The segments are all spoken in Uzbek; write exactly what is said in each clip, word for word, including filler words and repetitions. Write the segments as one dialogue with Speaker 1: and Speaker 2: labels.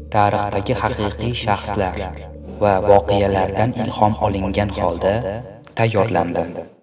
Speaker 1: tarixdagi haqiqiy shaxslar va voqealardan ilhom olingan holda tayyorlandi.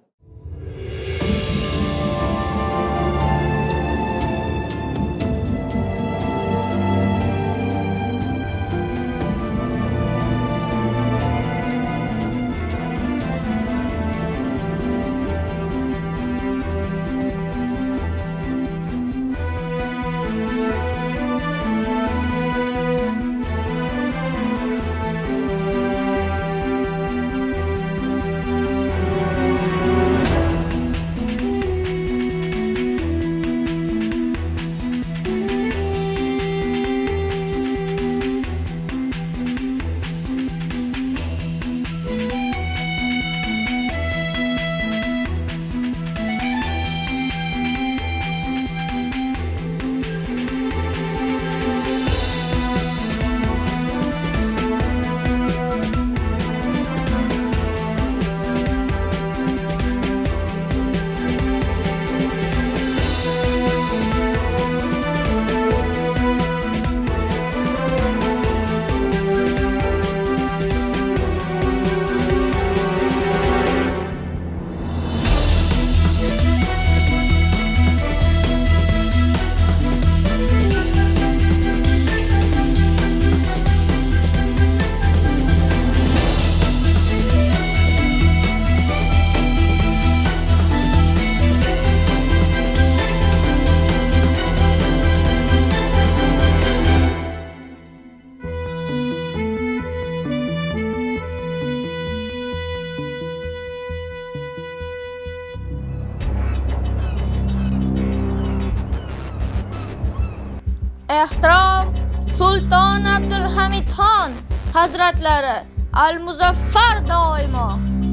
Speaker 2: Ehtirom Sulton Abdulhamid Xon Hazratlari Al-Muzaffar doimo.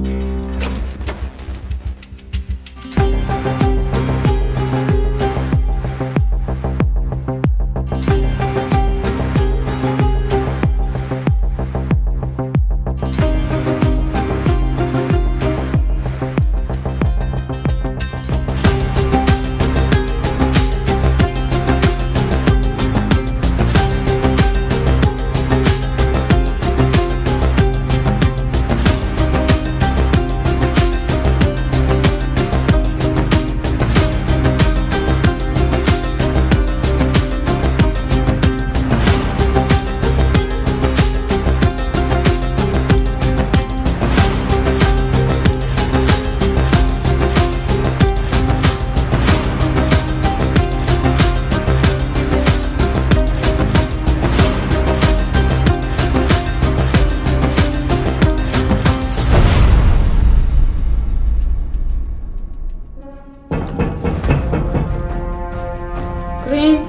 Speaker 2: Green.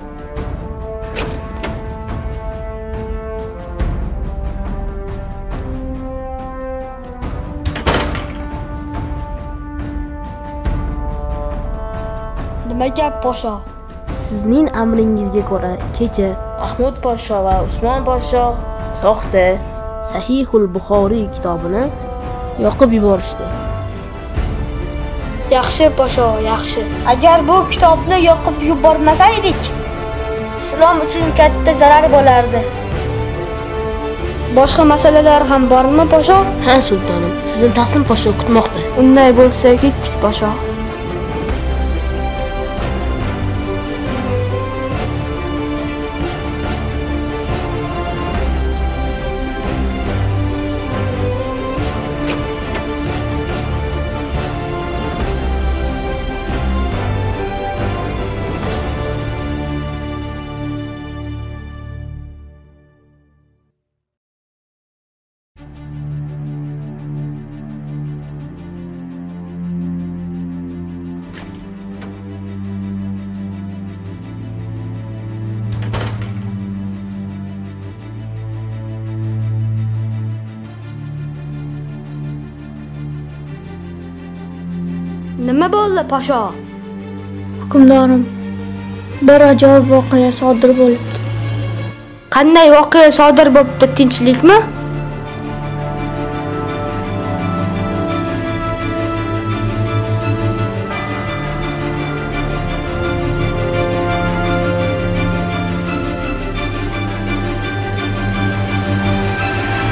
Speaker 3: Nima gap podsho?
Speaker 4: Sizning amringizga ko'ra kecha
Speaker 5: Mahmud podsho va Usmon podsho soxta
Speaker 4: Sahihul Buxoriy kitobini yoqib yuborishdi.
Speaker 3: Yaxshi podsho, yaxshi. Agar bu kitobni yoqib yubormasaydik, islom uchun katta zarar bo'lardi. Boshqa masalalar ham bormi podsho?
Speaker 4: Ha sultonim, sizni Taslim podsho kutmoqda.
Speaker 3: Unday bo'lsa ketdik podsho. Nima bo'ldi podsho?
Speaker 6: Hukmdorim, bir ajoyib voqea sodir bo'libdi.
Speaker 3: Qanday voqea sodir bo'libdi? Tinchlikmi?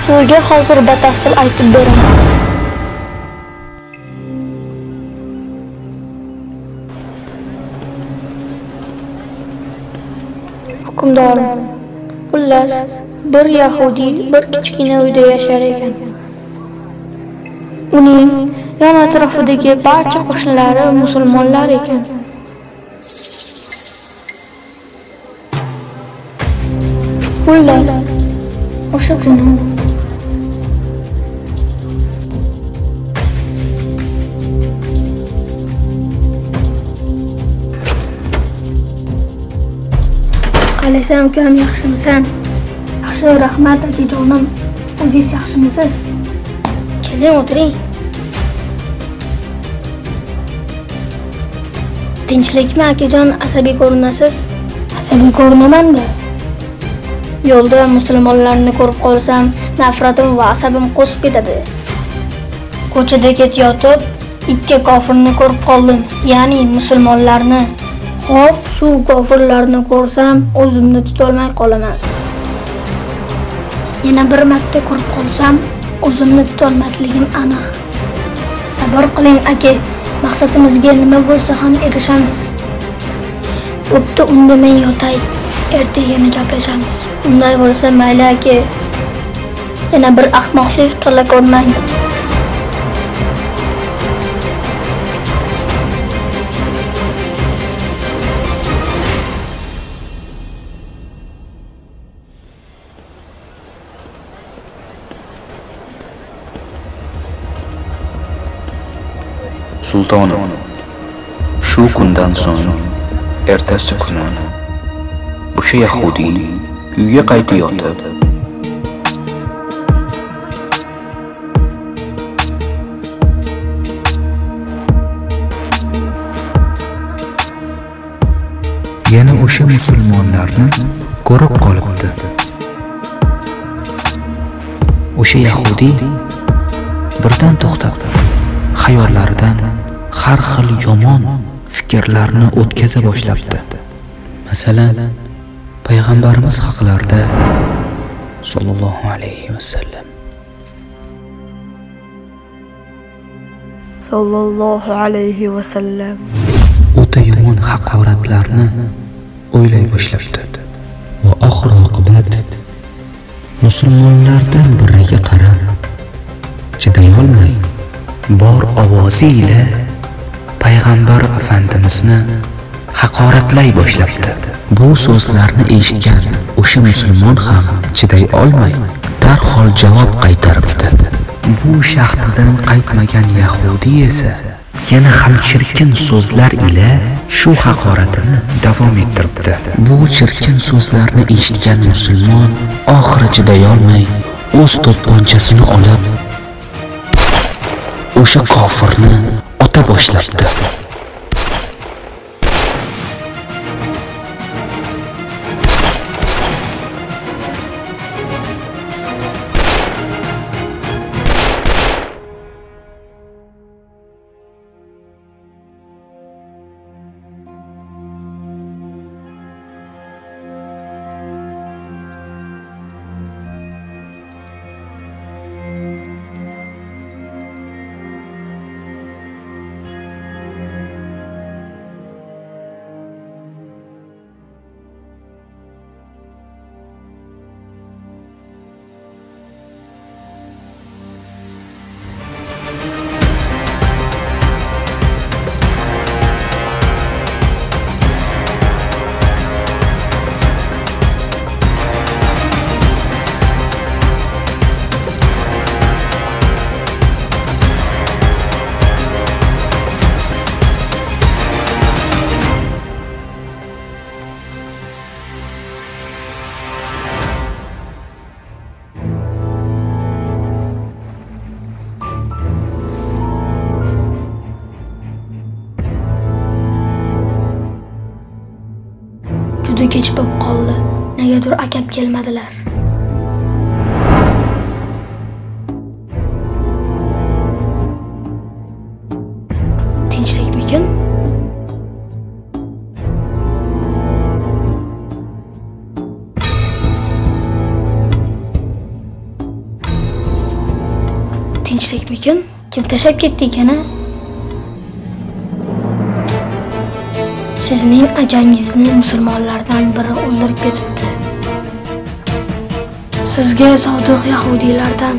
Speaker 6: Sizga hozir batafsil aytib beraman. Hukmdorim, xullas, bir yahudiy bir kichkina uyda yashar ekan. Uning yon atrofidagi barcha qo'shnilari musulmonlar ekan. Xullas, o'sha kuni Qalaysan ukam, yaxshimisan? Yaxshi, rahmat akajonim. O'zingiz yaxshimisiz? Keling, o'tiring. Tinchlikmi akajon, asabiy ko'rinasiz? Asabiy ko'rinaman-da. Yo'lda musulmonlarni ko'rib qolsam, nafratim va asabim qo'sib ketadi. Ko'chada ketayotib, ikki kofirni ko'rib qoldim, ya'ni musulmonlarni. Hop, shu kofirlarni ko'rsam, o'zimni tutolmay qolaman. Yana bir marta ko'rib qolsam, o'zimni tutolmasligim aniq. Sabr qiling aka, maqsadimizga nima bo'lsa ham erishamiz. Bo'pti, unda men yotay. Ertaga yana gaplashamiz. Unday bo'lsa mayli aka. Yana bir ahmoqlik qila ko'rmang.
Speaker 1: Sultonim, shu kundan so'ng ertasi kuni o'sha yahudiy uyga qaytib yotib, yana o'sha musulmonlarni ko'rib qolibdi. O'sha yahudiy birdan to'xtab, xayollaridan har xil yomon fikrlarni o'tkaza boshlabdi. Masalan, payg'ambarimiz haqlarida sallallohu alayhi vasallam
Speaker 3: sallallohu alayhi vasallam
Speaker 1: o'ta yomon haqoratlarni o'ylay boshlabdi. Va oxir oqibat musulmonlardan biriga qarab, chiday olmay bor ovozi ila payg'ambar afandimizni haqoratlay boshlabdi. Bu so'zlarni eshitgan o'sha musulmon ham chiday olmay darhol javob qaytaribdi. Bu shaxtidan qaytmagan yahudiy esa yana ham chirkin so'zlar ila shu haqoratini davom ettiribdi. Bu chirkin so'zlarni eshitgan musulmon oxiri chiday olmay o'z to'pponchasini olib o'sha kofirni ota boshlabdi.
Speaker 6: Juda kech bo'lib qoldi. Negadir akam kelmadilar. Tinchlikmikin? Lekin kim tashlab ketdi ekan? Sizning akangizni musulmonlardan biri o'ldirib ketibdi. Sizga sodiq yahudiylardan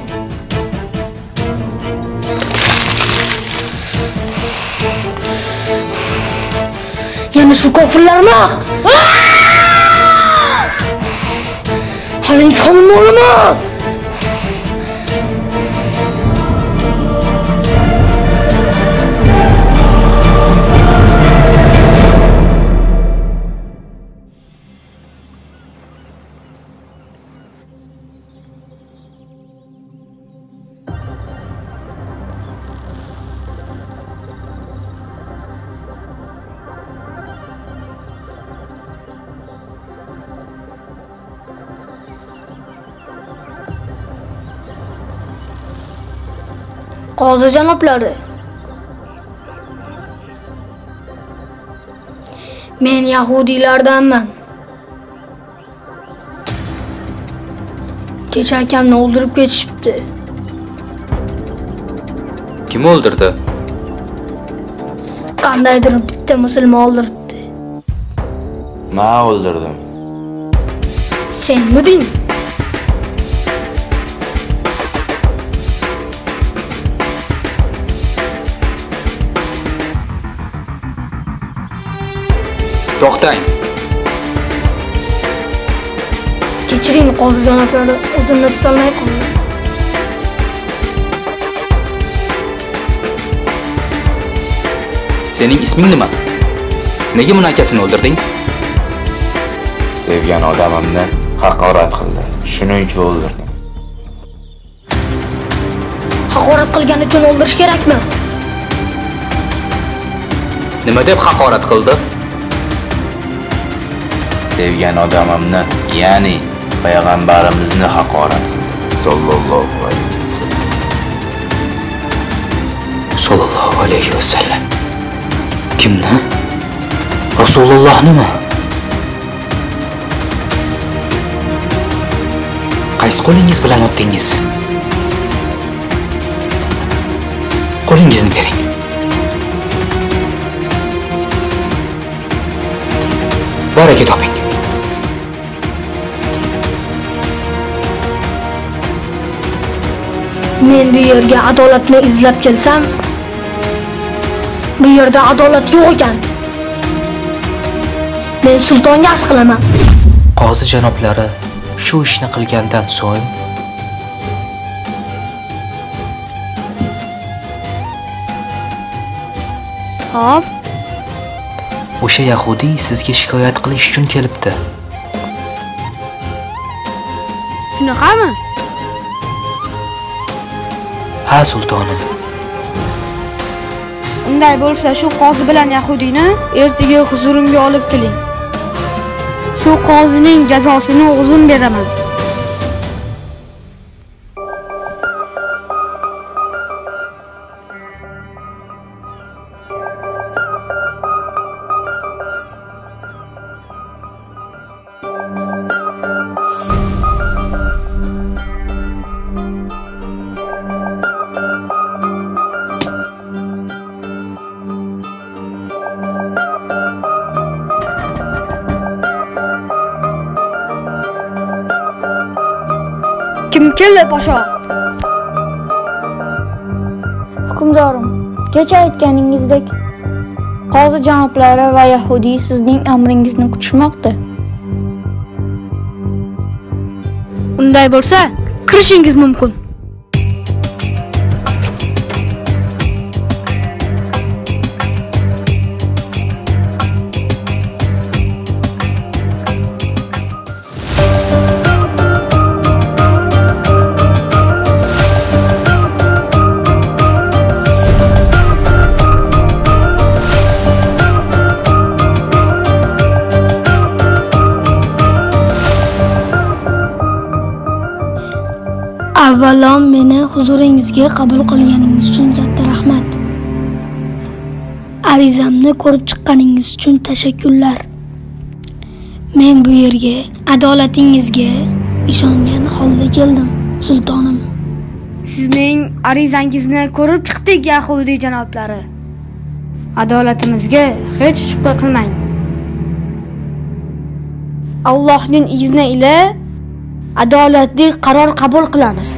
Speaker 6: yana shu kofirlarmi? Hali intiqomini olaman. Qozi janoblari, men yahudiylardanman. Kecha akamni o'ldirib ketishibdi.
Speaker 1: Kim o'ldirdi?
Speaker 6: Qandaydir bitta musulmon o'ldiribdi.
Speaker 7: Men o'ldirdim.
Speaker 6: Senmiding?
Speaker 1: To'xtang.
Speaker 6: Kechiring qozi janoblari, o'zimni tutolmay qoldim.
Speaker 1: Sening isming nima? Nega uni akasini o'ldirding?
Speaker 7: Sevgan odamimni haqorat qildi. Shuning uchun o'ldirdim.
Speaker 6: Haqorat qilgani uchun o'ldirish kerakmi?
Speaker 1: Nima deb haqorat qildi?
Speaker 7: Sevgan odamimni, ya'ni payg'ambarimizni haqorat qildi. Sallallohu alayhi vasallam.
Speaker 1: Sallallohu alayhi vasallam. Kimni? Rasulullahnimi? Qaysi qo'lingiz bilan otdingiz? Qo'lingizni bering. Baraka toping.
Speaker 6: Men bu yerga adolatni izlab kelsam, bu yerda adolat yo'q ekan. Men sultonga arz qilaman.
Speaker 1: Qozi janoblari shu ishni qilgandan so'ng
Speaker 3: Hop.
Speaker 1: o'sha yahudiy sizga shikoyat qilish uchun kelibdi.
Speaker 3: Shunaqami?
Speaker 1: Ha, sultonim.
Speaker 3: Unday bo'lsa, shu qozi bilan yahudiyni ertaga huzurimga olib keling. Shu qozining jazosini o'zim beraman. Kim keldi, pasha?
Speaker 2: Hukmdorim, kecha aytganingizdek, qozi janoblari va yahudiy sizning amringizni kutishmoqda.
Speaker 3: Unday bo'lsa, kirishingiz mumkin.
Speaker 6: Avvalo meni huzuringizga qabul qilganingiz uchun katta rahmat. Arizamni ko'rib chiqqaningiz uchun tashakkurlar. Men bu yerga adolatingizga ishongan holda keldim, sultonim.
Speaker 3: Sizning arizangizni ko'rib chiqdik, Yahudiy janoblari. Adolatimizga hech shubha qilmang. Allohning izni ila adolatli qaror qabul qilamiz.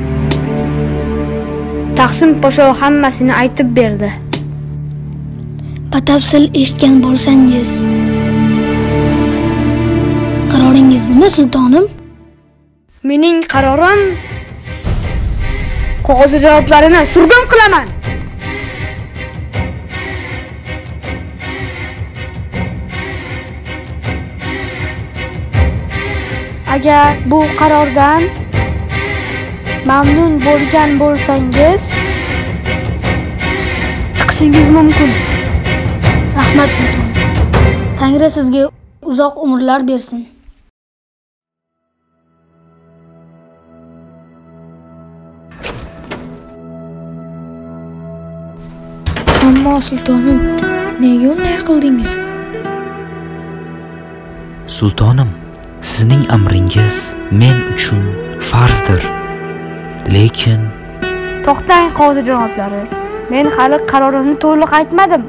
Speaker 3: Taqsim Posho hammasini aytib berdi.
Speaker 6: Batafsil eshitgan bo'lsangiz, qaroringiz nima, sultonim?
Speaker 3: Mening qarorim qo'zi javoblarini surgun qilaman. Agar bu qarordan mamnun bo'lgan bo'lsangiz, chiqishingiz mumkin.
Speaker 6: Rahmat sulton. Tangri sizga uzoq umrlar bersin.
Speaker 2: Ammo sultonim, nega unday qildingiz?
Speaker 1: Sultonim, sizning amringiz men uchun farzdir. Lekin
Speaker 3: To'xtang qozi janoblari. Men hali qarorimni to'liq aytmadim.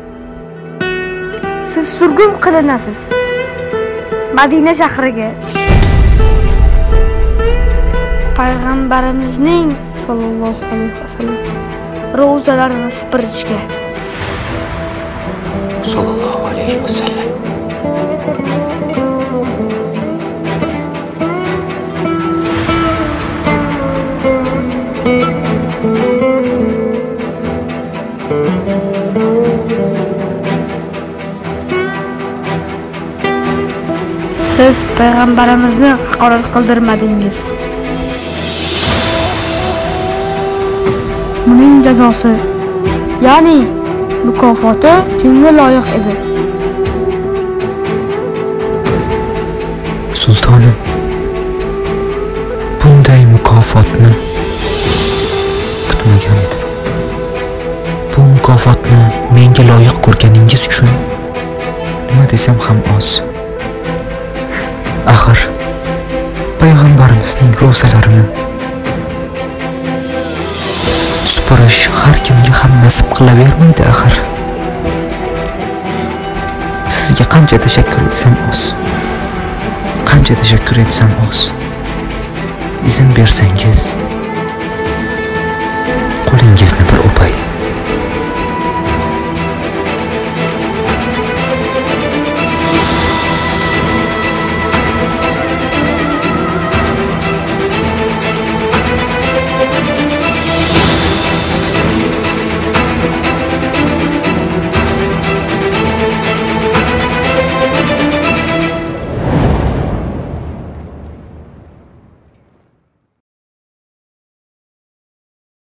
Speaker 3: Siz surgun qilinasiz Madina shahriga. Payg'ambarimizning sallallohu alayhi vasallam ro'zalarini sipiritishga.
Speaker 1: sallallohu alayhi vasallam.
Speaker 3: Siz payg'ambarimizni haqorat qildirmadingiz. Buning jazosi, ya'ni mukofoti shunga loyiq edi.
Speaker 1: Sultonim, bunday mukofotni kutmagan edim. Bu mukofotni menga loyiq ko'rganingiz uchun nima desam ham oz. Axir payg'ambarimizning ro'zalarini supurish har kimga ham nasib qilavermaydi axir. Sizga qancha tashakkur etsam oz. Qancha tashakkur etsam oz. Izn bersangiz, qo'lingizni bir